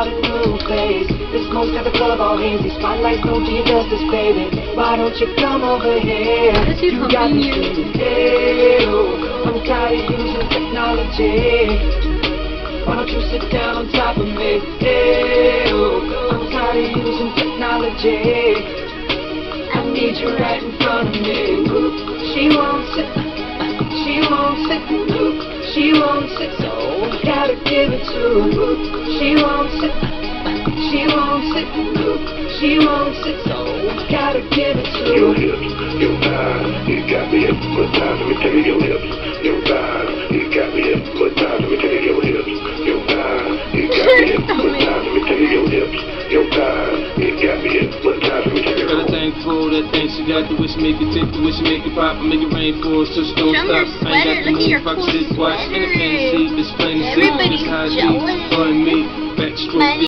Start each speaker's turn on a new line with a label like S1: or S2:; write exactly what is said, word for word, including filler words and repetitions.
S1: start a new phase. This smoke's got the club all hazy. Spotlights don't do you justice, baby. Why don't you come over here? You got me screaming, hey, oh, I'm tired of using technology. Why don't you sit down on top of me? Hey, oh, I'm tired of using technology. I need you right in front of me. She won't sit, she won't sit, she won't sit, so gotta give it to her. She won't sit, she won't sit, she won't sit, so gotta give it to her.
S2: Your hips, your thighs, you got me hypnotized. Let me tell you your hips, your thighs, you got me hypnotized. Let me tell you your hips, your thighs, you got me hypnotized. Let me tell you your hips, your thighs, you got me hypnotized. Let me tell you.
S3: Got a thing for that thing she got, the wish make it tick, the wish make it pop, and make it rain for us, so she don't stop. I ain't got the move, I can sit, watch, and I can't see, this plain to see, this how it be, for me, backstroke.